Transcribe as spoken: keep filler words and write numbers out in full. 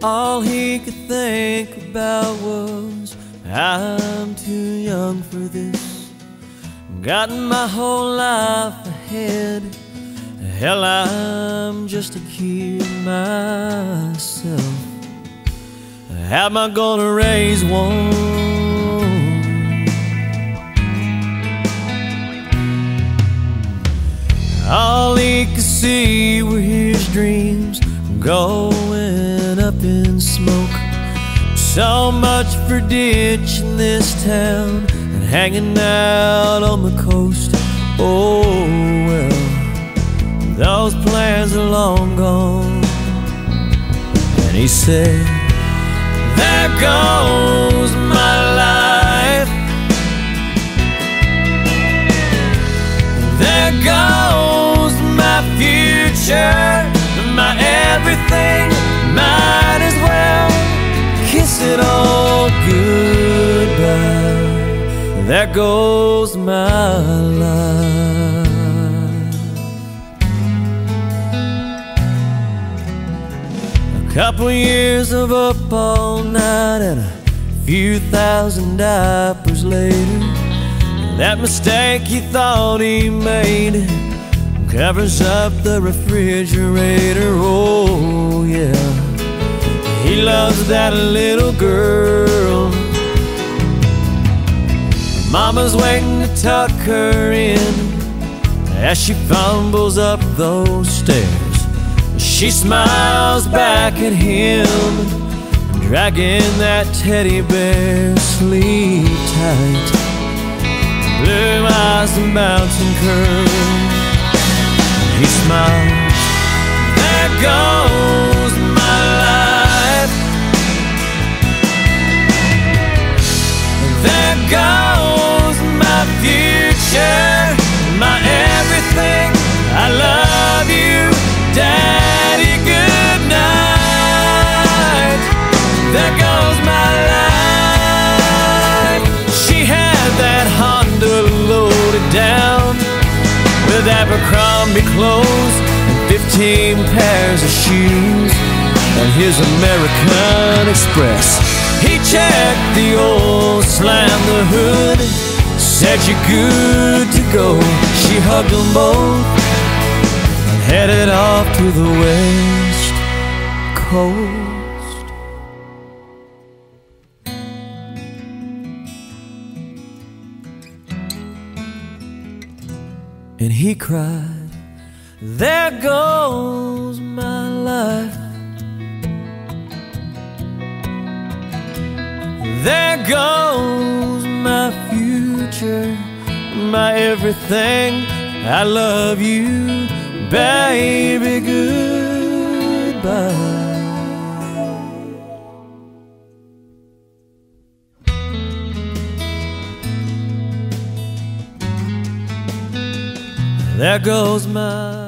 All he could think about was, I'm too young for this. Got my whole life ahead. Hell, I'm just a kid myself. How am I gonna raise one? All he could see were his dreams going up in smoke. So much for ditching this town and hanging out on the coast. Oh well, those plans are long gone. And he said, there goes my life. There goes my future, my everything. Might as well kiss it all goodbye. There goes my life. A couple years of up all night and a few thousand diapers later, that mistake he thought he made covers up the refrigerator. Oh yeah, he loves that little girl. Mama's waiting to tuck her in as she fumbles up those stairs. She smiles back at him, dragging that teddy bear. Sleep tight, blue eyes and bouncing curls. He smiles, there goes my life. There goes my future, my everything. I love you, Daddy, good night. There goes my life. She had that Honda loaded down with Abercrombie clothes and fifteen pairs of shoes, and his American Express. He checked the oil, slammed the hood, said you're good to go. She hugged them both and headed off to the West Coast. And he cried, there goes my life. There goes my future, my everything. I love you, baby, goodbye. There goes my